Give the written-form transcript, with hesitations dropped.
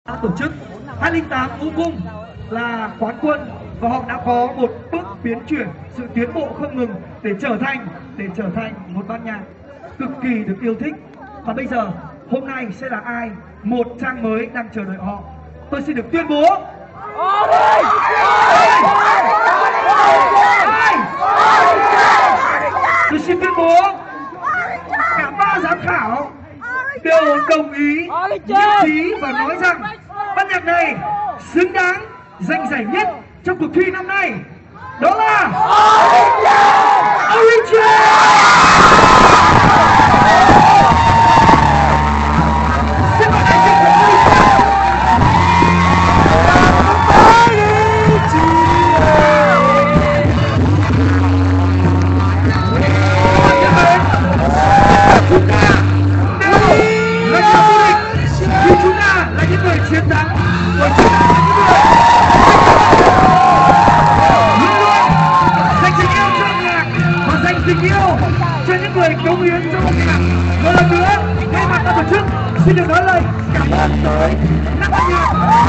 đã tổ chức 208 Vũ Cung là quán quân và họ đã có một bước biến chuyển, sự tiến bộ không ngừng để trở thành một ban nhạc cực kỳ được yêu thích. Và bây giờ hôm nay sẽ là ai, một trang mới đang chờ đợi họ. Tôi xin được tuyên bố tôi xin tuyên bố cả ba giám khảo đều đồng ý, nhất trí và nói rằng ban nhạc này xứng đáng giành giải nhất trong cuộc thi năm nay. Đó là Origin. Xin mời đại diện của chúng ta là những người chiến thắng, của chúng ta là những người luôn luôn dành tình yêu cho âm nhạc và dành tình yêu cho những người cống hiến cho âm nhạc. Một lần nữa, thay mặt ban tổ chức xin được nói lời cảm ơn tới năm ban nhạc.